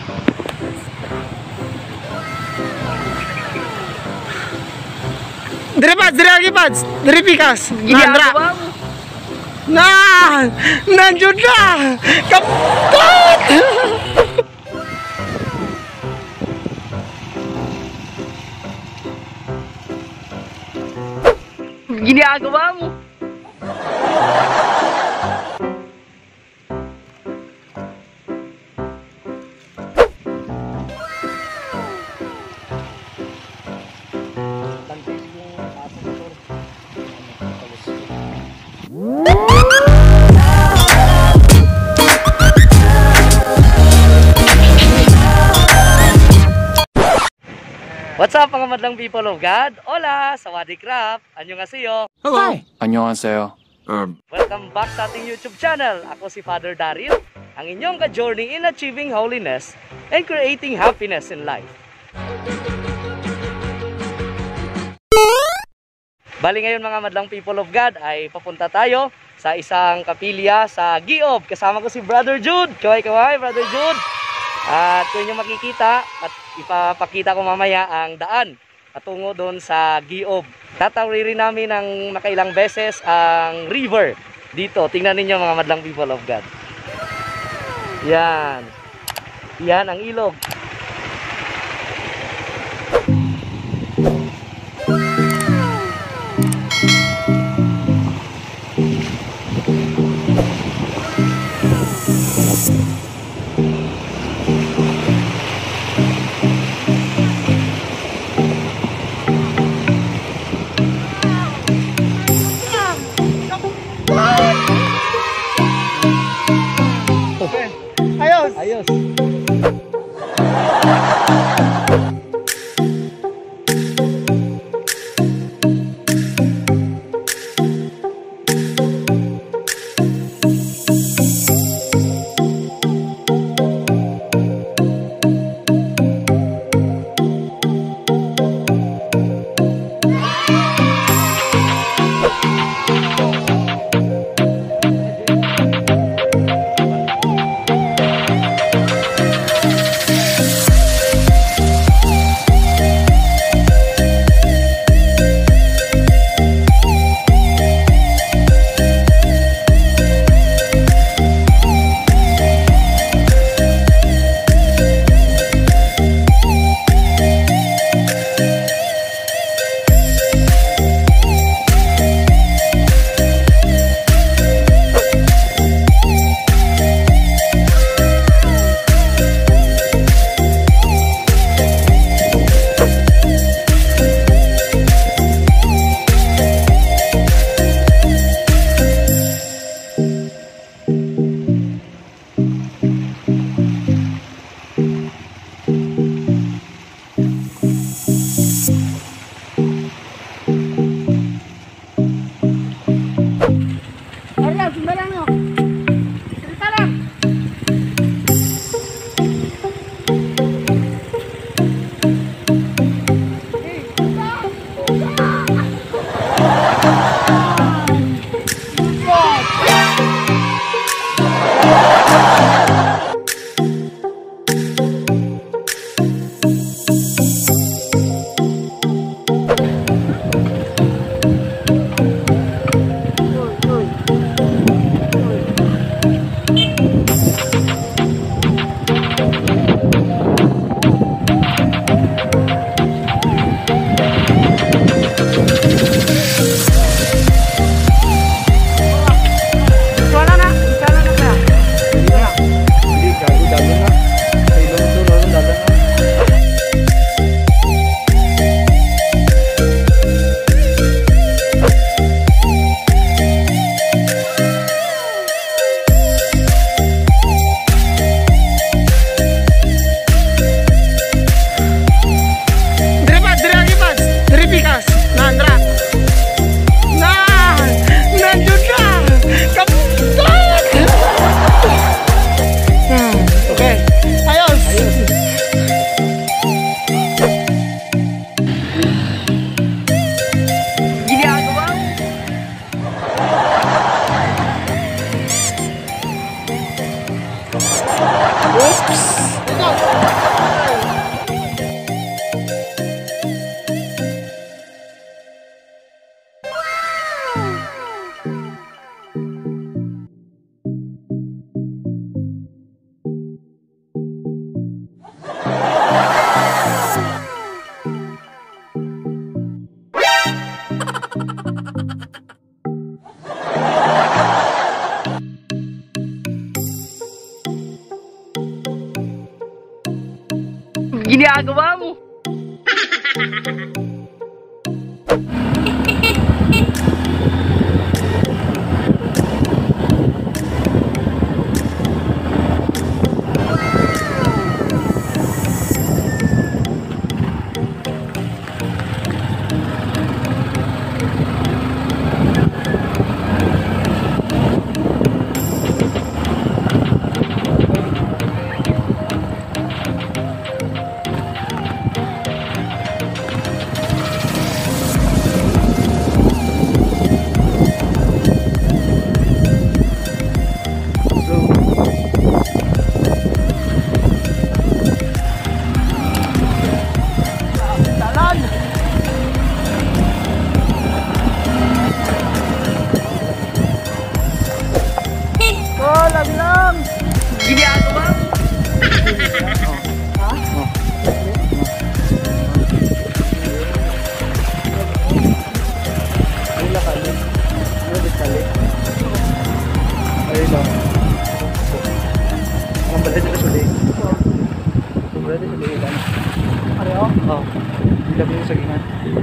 Dire Pads, dire lagi Pads. Dire Pikas. Nandra. Nah, nandiyan na. Kapot! Ginagawa mo. What's up mga madlang people of God? Hola! Sawadee krap! Annyeonghaseyo! Hello! Annyeonghaseyo! Welcome back sa ating YouTube channel. Ako si Father Daryl, ang inyong ka-journey in achieving holiness and creating happiness in life. Bali ngayon mga madlang people of God ay papunta tayo sa isang kapilya sa Giob. Kasama ko si Brother Jude. Kaway, Brother Jude. At kung inyo makikita at ipapakita ko mamaya ang daan patungo doon sa Giob. Tatawirin namin ng makailang beses ang river dito. Tingnan ninyo mga madlang people of God. Yan. Yan ang ilog. Ayos. Oops! ginagawa mo? Ginagawa mo? Ayun lang. Ang balay sila suli. Balay sila suli ilan. Pareho? Oo. Bilab yung sagingan.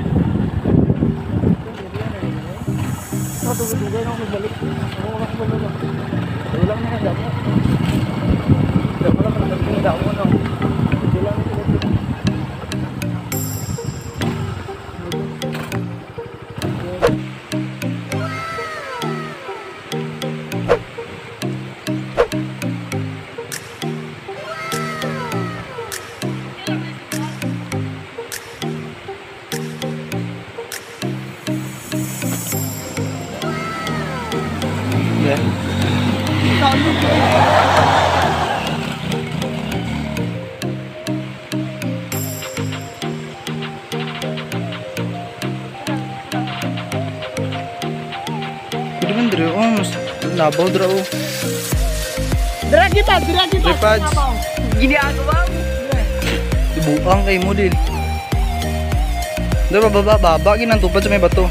Tugay-tugay na ako magbalik. Oo, wala ko balik. Wala lang na damo. Wala lang na damo. Wala lang na sila. Pwede man dito, mas labaw dito. Diragi pads. Ginagawa mo? Dibuang kay mo din. Dito baba, ginantupad sa may bato.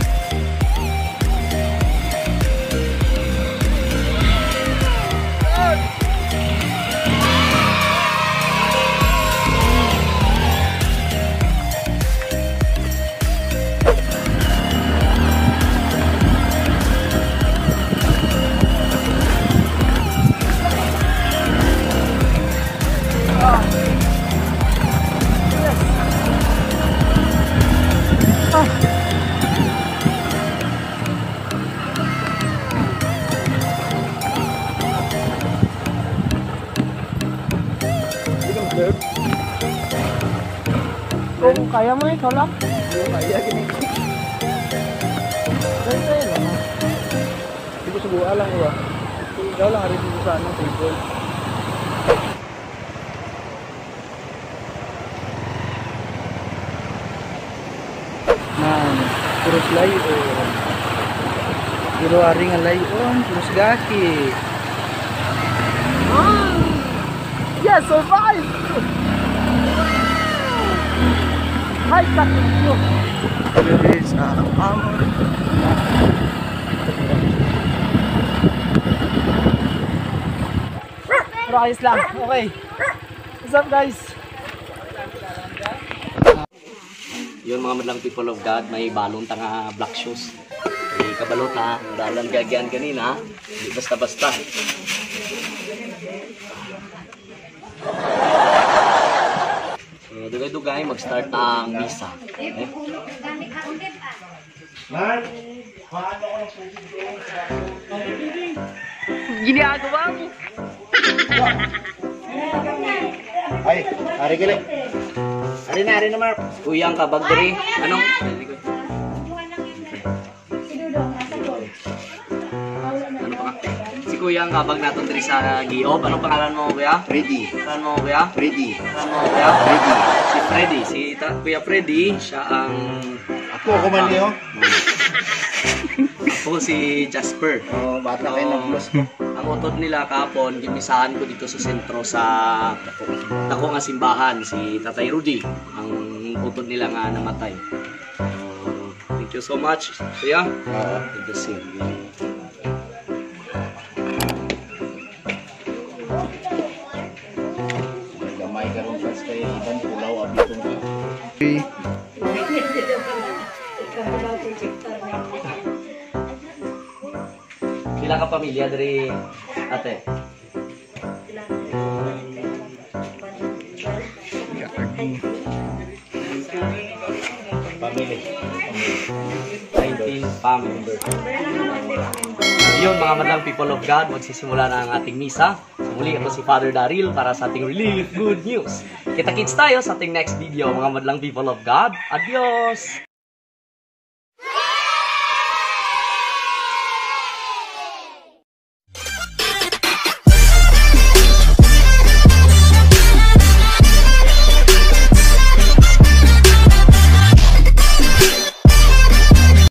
Kung kaya mo ikaw lang. Kaya gini. Ganito yun lang. Hindi ko subukan lang ba? Ikaw lang rin dito sa anong table. Man, puros layon. Pero ari nga layon, puros gaki. Yes, survive! Hi, Katinyo! There is amor. Pero ayos lang, okay. What's up guys? Yun mga madlang people of God, may balong tanga black shoes. May kabalot ha, dalan gagyan kanina, hindi basta-basta. Dugay-dugay, mag-start ang misa. Okay? Ginagawa mo? Ay, ari kili. Ari na Mark. Kuyang kabag diri. Anong? Ano pa? Si Kuyang kabag naton diri sa Giob. Anong pangalan mo, kuya? Freddy. Pangalan mo, kuya? Freddy. Pangalan mo, kuya? Freddy. Si Freddy. Si Kuya Freddy, siya ang... Ako man niyo. Ako si Jasper. Oh, bata kayo ng plus ko. Ang utod nila kapon, gimisahan ko dito sa sentro sa dako nga simbahan, si Tatay Rudy. Ang utod nila nga namatay. Thank you so much, kuya. Good to see you. Gamay ka rin, kay Iban Pulaw abitong ka. Pila ka pamilya diri ate? Family. 19 family. Yun mga madlang people of God, magsisimula na ang ating misa. So, muli ako si Father Daryl para sa ating Relief Good News. Kita-kits tayo sa ating next video mga madlang people of God. Adios!